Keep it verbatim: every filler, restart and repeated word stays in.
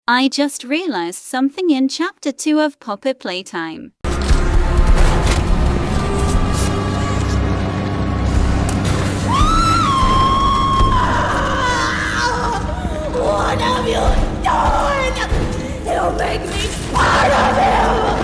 I just realized something in chapter two of Puppet Playtime. What have you done? You make me part of you!